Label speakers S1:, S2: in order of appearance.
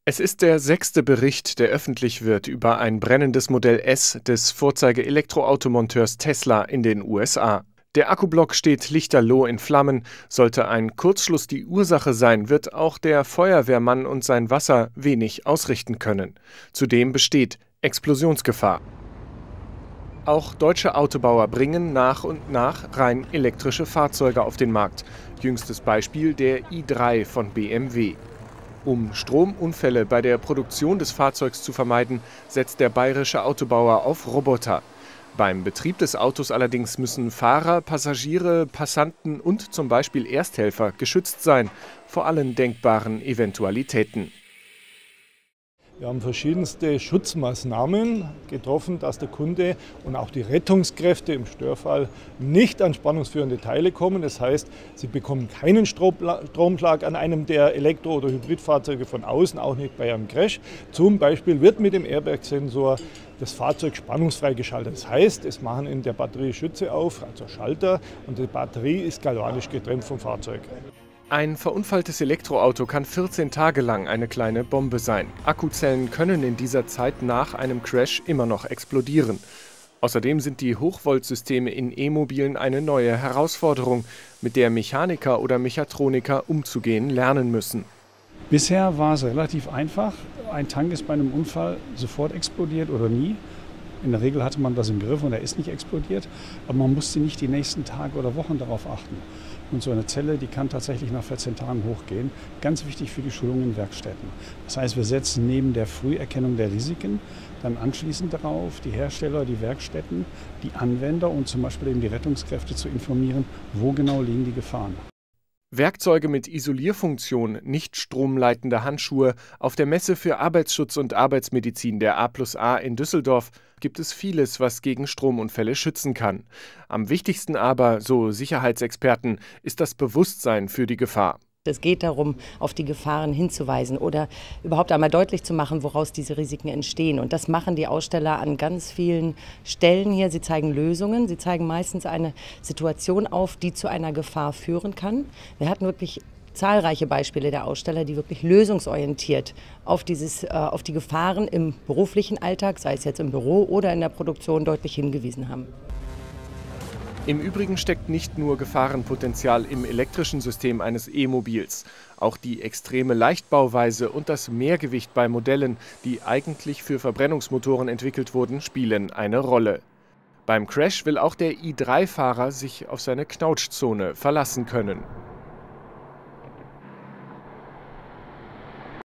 S1: Es ist der sechste Bericht, der öffentlich wird über ein brennendes Modell S des Vorzeige-Elektroautomonteurs Tesla in den USA. Der Akkublock steht lichterloh in Flammen. Sollte ein Kurzschluss die Ursache sein, wird auch der Feuerwehrmann und sein Wasser wenig ausrichten können. Zudem besteht Explosionsgefahr. Auch deutsche Autobauer bringen nach und nach rein elektrische Fahrzeuge auf den Markt. Jüngstes Beispiel der i3 von BMW. Um Stromunfälle bei der Produktion des Fahrzeugs zu vermeiden, setzt der bayerische Autobauer auf Roboter. Beim Betrieb des Autos allerdings müssen Fahrer, Passagiere, Passanten und zum Beispiel Ersthelfer geschützt sein vor allen denkbaren Eventualitäten.
S2: Wir haben verschiedenste Schutzmaßnahmen getroffen, dass der Kunde und auch die Rettungskräfte im Störfall nicht an spannungsführende Teile kommen. Das heißt, sie bekommen keinen Stromschlag an einem der Elektro- oder Hybridfahrzeuge von außen, auch nicht bei einem Crash. Zum Beispiel wird mit dem Airbag-Sensor das Fahrzeug spannungsfrei geschaltet. Das heißt, es machen in der Batterie Schütze auf, also Schalter, und die Batterie ist galvanisch getrennt vom Fahrzeug.
S1: Ein verunfalltes Elektroauto kann 14 Tage lang eine kleine Bombe sein. Akkuzellen können in dieser Zeit nach einem Crash immer noch explodieren. Außerdem sind die Hochvoltsysteme in E-Mobilen eine neue Herausforderung, mit der Mechaniker oder Mechatroniker umzugehen lernen müssen.
S3: Bisher war es relativ einfach. Ein Tank ist bei einem Unfall sofort explodiert oder nie. In der Regel hatte man das im Griff und er ist nicht explodiert, aber man musste nicht die nächsten Tage oder Wochen darauf achten. Und so eine Zelle, die kann tatsächlich nach 14 Tagen hochgehen. Ganz wichtig für die Schulung in Werkstätten. Das heißt, wir setzen neben der Früherkennung der Risiken dann anschließend darauf, die Hersteller, die Werkstätten, die Anwender und zum Beispiel eben die Rettungskräfte zu informieren, wo genau liegen die Gefahren.
S1: Werkzeuge mit Isolierfunktion, nicht stromleitende Handschuhe. Auf der Messe für Arbeitsschutz und Arbeitsmedizin der A+A in Düsseldorf gibt es vieles, was gegen Stromunfälle schützen kann. Am wichtigsten aber, so Sicherheitsexperten, ist das Bewusstsein für die Gefahr.
S4: Es geht darum, auf die Gefahren hinzuweisen oder überhaupt einmal deutlich zu machen, woraus diese Risiken entstehen. Und das machen die Aussteller an ganz vielen Stellen hier. Sie zeigen Lösungen, sie zeigen meistens eine Situation auf, die zu einer Gefahr führen kann. Wir hatten wirklich zahlreiche Beispiele der Aussteller, die wirklich lösungsorientiert auf die Gefahren im beruflichen Alltag, sei es jetzt im Büro oder in der Produktion, deutlich hingewiesen haben.
S1: Im Übrigen steckt nicht nur Gefahrenpotenzial im elektrischen System eines E-Mobils. Auch die extreme Leichtbauweise und das Mehrgewicht bei Modellen, die eigentlich für Verbrennungsmotoren entwickelt wurden, spielen eine Rolle. Beim Crash will auch der i3-Fahrer sich auf seine Knautschzone verlassen können.